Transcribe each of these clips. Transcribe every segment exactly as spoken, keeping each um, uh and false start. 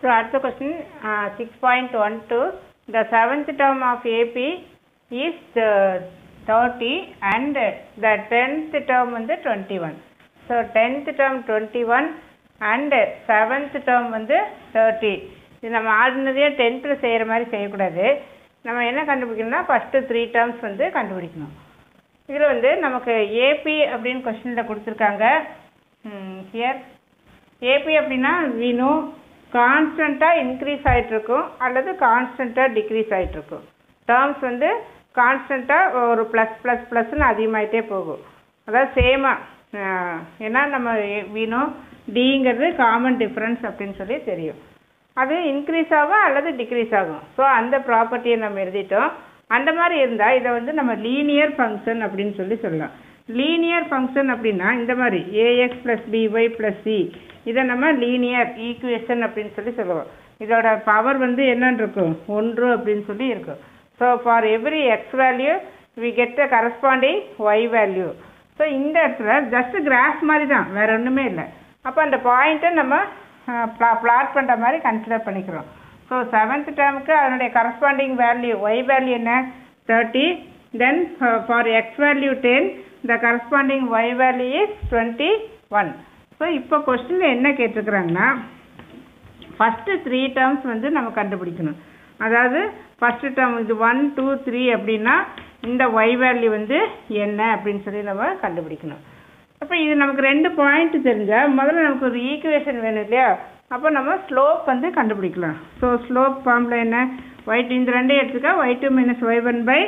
So அடுத்த question uh, six point one two, the seventh term of A P is the thirty and the tenth term வந்து twenty-one. So tenth term twenty-one and seventh term வந்து thirty. இது நம்ம ஆர்டினரியாக டென்த்தில் செய்கிற மாதிரி செய்யக்கூடாது. நம்ம என்ன கண்டுபிடிக்கணும்னா ஃபஸ்ட்டு த்ரீ டேர்ம்ஸ் வந்து கண்டுபிடிக்கணும். இதில் வந்து நமக்கு ஏபி அப்படின்னு கொஸ்டினில் கொடுத்துருக்காங்க. ஹியர் ஏபி அப்படின்னா வீணோ கான்ஸ்டண்ட்டாக இன்க்ரீஸ் ஆகிட்ருக்கும் அல்லது கான்ஸ்டண்ட்டாக டிக்ரீஸ் ஆகிட்ருக்கும். டேர்ம்ஸ் வந்து கான்ஸ்டண்ட்டாக ஒரு ப்ளஸ் ப்ளஸ் ப்ளஸ்ன்னு அதிகமாகிட்டே போகும். அதாவது சேமாக ஏன்னா நம்ம வீணோ டிங்கிறது காமன் டிஃப்ரென்ஸ் அப்படின்னு சொல்லி தெரியும். அது இன்க்ரீஸ் ஆகும் அல்லது டிக்ரீஸ் ஆகும். ஸோ அந்த ப்ராப்பர்ட்டியை நம்ம எழுதிட்டோம். அந்த மாதிரி இருந்தால் இதை வந்து நம்ம லீனியர் ஃபங்க்ஷன் அப்படின்னு சொல்லி சொல்லலாம். லீனியர் ஃபங்க்ஷன் அப்படின்னா இந்த மாதிரி a x plus b y plus c இதை நம்ம லீனியர் ஈக்குவேஷன் அப்படின்னு சொல்லி சொல்லுவோம். இதோட பவர் வந்து என்னன்னு இருக்கும், ஒன்று அப்படின்னு சொல்லி இருக்கும். So for every x value we get the corresponding y value. So இந்த இடத்துல ஜஸ்ட் கிராஃப் மாதிரி தான், வேறு ஒன்றுமே இல்லை. அப்போ அந்த பாயிண்ட்டை நம்ம ப்ளா பிளாட் பண்ணுற மாதிரி கன்சிடர் பண்ணிக்கிறோம். ஸோ செவன்த் டேர்முக்கு அதனுடைய கரஸ்பாண்டிங் வேல்யூ ஒய் வேல்யூ என்ன, thirty. Then for x value ten, the corresponding y value is twenty one. So இப்போ கொஸ்டினில் என்ன கேட்டிருக்கிறாங்கன்னா ஃபஸ்ட்டு த்ரீ டேர்ம்ஸ் வந்து நம்ம கண்டுபிடிக்கணும். அதாவது ஃபஸ்ட்டு டேர்ம் இது ஒன் டூ த்ரீ அப்படின்னா இந்த ஒய் வேல்யூ வந்து என்ன அப்படின்னு சொல்லி நம்ம கண்டுபிடிக்கணும். அப்போ இது நமக்கு ரெண்டு பாயிண்ட் தெரிஞ்சால் முதல்ல நமக்கு ஒரு ஈக்குவேஷன் வேணும் இல்லையா, அப்போ நம்ம ஸ்லோப் வந்து கண்டுபிடிக்கலாம். ஸோ ஸ்லோப் ஃபார்முலா என்ன, ஒய் டூ இந்த ரெண்டே எடுத்துக்கா y two minus y one by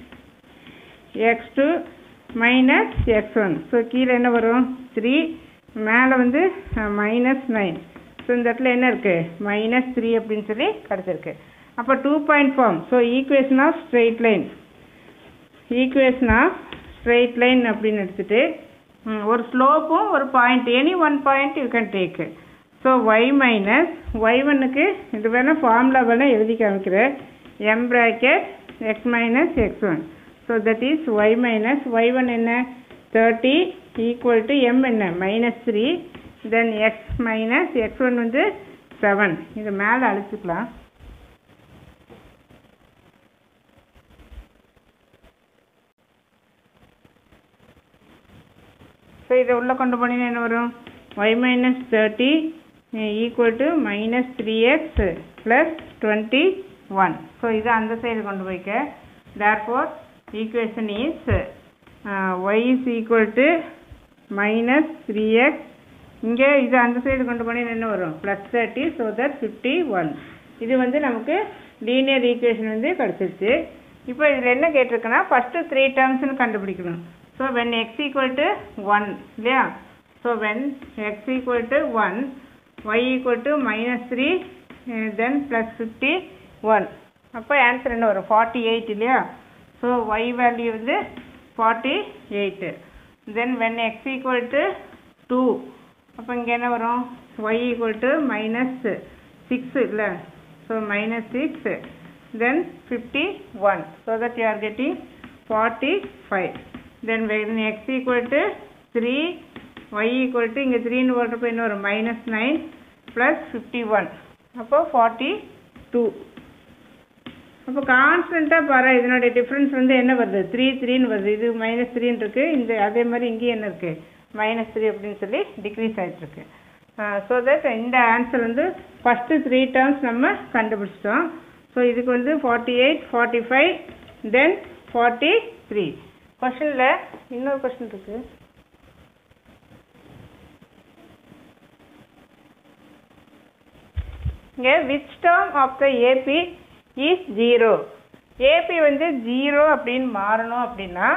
x two minus x one. So கீழே என்ன வரும் த்ரீ, மேலே வந்து மைனஸ் நைன். ஸோ இந்த இடத்துல என்ன இருக்குது மைனஸ் த்ரீ அப்படின்னு சொல்லி கிடச்சிருக்கு. அப்போ two point form. So equation of straight line, equation of straight line அப்படின்னு எடுத்துகிட்டு ஒரு ஸ்லோப்பும் ஒரு point, any one point you can take. So y minus y ஒன்னுக்கு இது வேணால் ஃபார்முலா வேணால் எழுதி காமிக்கிறேன், m bracket x minus x one. So that is y minus y one என்ன தேர்ட்டி ஈக்குவல் டு எம் என்ன minus three, then x minus x one வந்து seven. இது மேலே அழிச்சுக்கலாம். ஸோ இதை உள்ளே கொண்டு போனீங்கன்னா என்ன வரும், y minus thirty equal to minus three x plus twenty one. So இதை அந்த சைடு கொண்டு போய்க்க. Therefore equation is y is equal to minus three x, இங்கே இது அந்த சைடு கொண்டு போனீங்கன்னா என்ன வரும் plus thirty. So that fifty one. இது வந்து நமக்கு லீனியர் ஈக்குவேஷன் வந்து கிடச்சிருச்சு. இப்போ இதில் என்ன கேட்டிருக்குன்னா ஃபஸ்ட்டு த்ரீ டேர்ம்ஸ்னு கண்டுபிடிக்கணும். So when x equal to one இல்லையா, so when x equal to one, y equal to minus three, uh, then plus fifty one. அப்போ ஆன்சர் என்ன வரும் forty-eight இல்லையா. ஸோ y வேல்யூ வந்து forty-eight. then when x equal to two, அப்போ இங்கே என்ன வரும் y equal to minus six இல்லை, so minus six, then fifty-one. so that you are getting forty-five. then when x equal to three, y equal to இங்கே த்ரீன்னு போடுறப்போ என்ன வரும் minus nine plus fifty one, அப்போ ஃபார்ட்டி டூ. அப்போ கான்ஸ்டண்ட்டாக பாரு இதனுடைய டிஃப்ரென்ஸ் வந்து என்ன வருது த்ரீ த்ரீன்னு வருது. இது மைனஸ் த்ரீன்னு இருக்குது, இந்த அதே மாதிரி இங்கேயும் என்ன இருக்குது மைனஸ் த்ரீ அப்படின்னு சொல்லி டிக்ரீஸ் ஆகிட்டுருக்கு. ஸோ தட் இந்த ஆன்சர் வந்து ஃபஸ்ட்டு த்ரீ டேர்ம்ஸ் நம்ம கண்டுபிடிச்சிட்டோம். ஸோ இதுக்கு வந்து forty eight forty five then forty three. கொஷனில் இன்னொரு கொஷின் இருக்குது. இங்கே which term of the AB is zero. AB வந்து ஜீரோ அப்படின்னு மாறணும் அப்படின்னா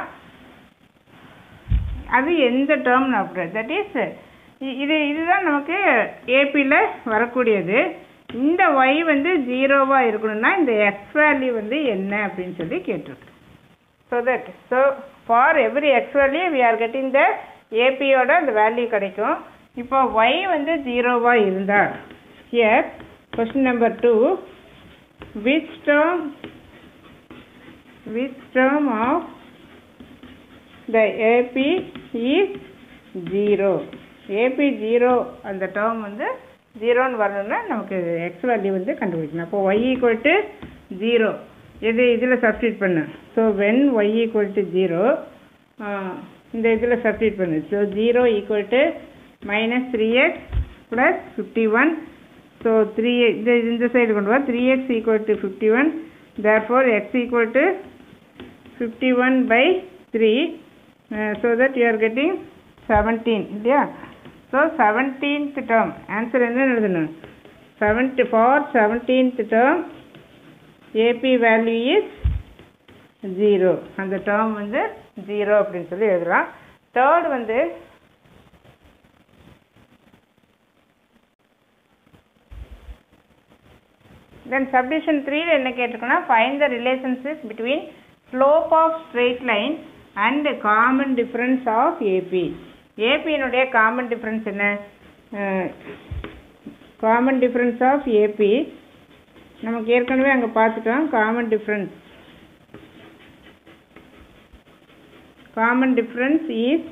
அது எந்த டேர்ம் அப்படி, தட் இஸ் இது இதுதான் நமக்கு ஏபியில் வரக்கூடியது. இந்த ஒய் வந்து ஜீரோவாக இருக்கணும்னா இந்த எக்ஸ் வேல்யூ வந்து என்ன அப்படின்னு சொல்லி கேட்டிருக்கு. So that, so for every x value we are getting the A P ஓட அந்த வேல்யூ கிடைக்கும். இப்போ y வந்து ஜீரோவாக இருந்தால் here question number two, which term which term of the A P is zero. A P zero அந்த term வந்து ஜீரோன்னு வரணும்னா நமக்கு எக்ஸ் வேல்யூ வந்து கண்டுபிடிக்கணும். அப்போ ஒய் ஈக்குவல் டு ஜீரோ இது இதில் சப்ஸ்டியூட் பண்ணு. So when y equal to zero இந்த இதில் சப்ஸ்டியூட் பண்ணு. So zero equal to minus three x plus fifty one. So three இந்த இந்த சைடு கொண்டு வா. Three x equal to fifty one. therefore x equal to fifty-one by three, uh, so that you are getting seventeen. Yeah. So seventeenth term answer என்ன எழுதணும்? seventy for seventeenth term A P value is zero. அந்த term வந்து zero அப்படின்னு சொல்லி எழுதலாம். third வந்து then subdivision three ல என்ன கேட்டிருக்கோம்னா find the relationship between slope of straight line and common difference of A P. A P னுடைய common difference என்ன? common difference of A P நமக்கு ஏற்கனவே அங்கே பார்த்துட்டோம். common difference common difference is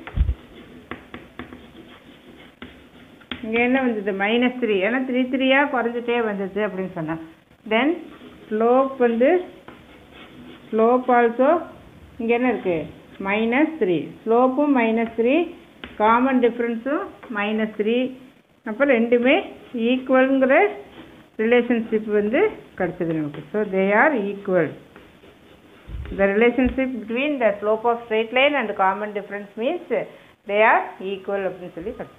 இங்கே என்ன வந்தது? Minus three. ஏன்னா த்ரீ த்ரீயாக குறைஞ்சிட்டே வந்தது அப்படின்னு சொன்னேன். தென் ஸ்லோப் வந்து ஸ்லோப் ஆல்சோ இங்கே என்ன இருக்குது? Minus three. ஸ்லோப்பும் மைனஸ் த்ரீ, காமன் டிஃப்ரென்ஸும் மைனஸ் த்ரீ. அப்போ ரெண்டுமே ஈக்குவலுங்கிற ரிலேஷன்ஷிப் வந்து கிடச்சிது நமக்கு. So they are equal. The relationship between the slope of straight line and common difference means they are equal அப்படின்னு சொல்லி கிடச்சிது.